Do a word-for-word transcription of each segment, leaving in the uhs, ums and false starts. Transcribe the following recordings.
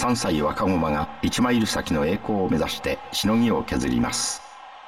さんさい若駒がいちマイル先の栄光を目指してしのぎを削ります。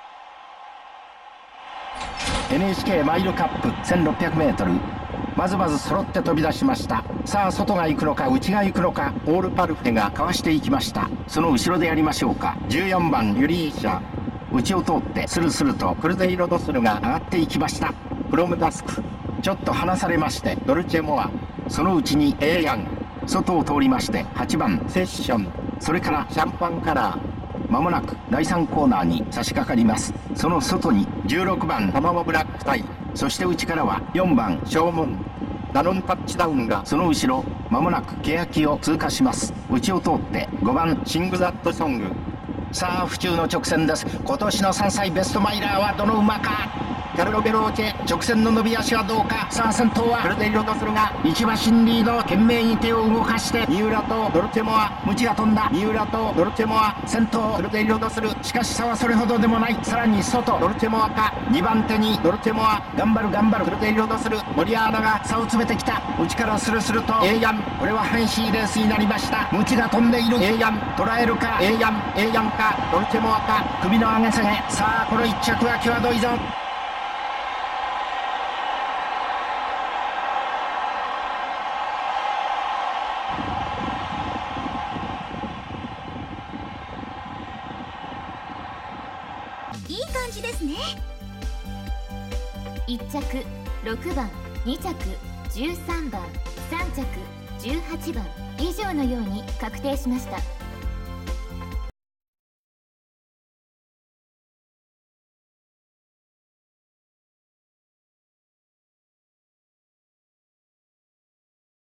エヌエイチケー マイルカップ せんろっぴゃくメートル、まずまず揃って飛び出しました。さあ外が行くのか内が行くのか、オールパルフェがかわしていきました。その後ろでやりましょうか。じゅうよんばんユリーシャ、内を通ってスルスルとクルゼイロドスルが上がっていきました。フロムダスクちょっと離されましてドルチェモア、そのうちにエーヤン、外を通りましてはちばんセッション、それからシャンパンカラー。まもなくだいさんコーナーに差し掛かります。その外にじゅうろくばんタマモブラックタイ、そして内からはよんばんショーモン、ダノンタッチダウンがその後ろまもなく欅を通過します。内を通ってごばんシングザットソング。さあ府中の直線です。今年のさんさいベストマイラーはどの馬か。キャルロ・ベローチェ、直線の伸び足はどうか。さあ先頭はクルデイロドスルが一馬身リード、懸命に手を動かして三浦とドルチェモア、ムチが飛んだ。三浦とドルチェモア先頭、クルデイロドスル、しかし差はそれほどでもない。さらに外ドルチェモアか、にばん手にドルチェモア、頑張る頑張るクルデイロドスル、モリアーナが差を詰めてきた。内からスルスルとエーヤン、これは激しいレースになりました。ムチが飛んでいる。エーヤン捉えるか、エーヤンエーヤンかドルチェモアか、首の上げ下げ。さあこのいっ着は際どいぞ。 いい感じですね。 いち着ろくばん、に着じゅうさんばん、さん着じゅうはちばん以上のように確定しました。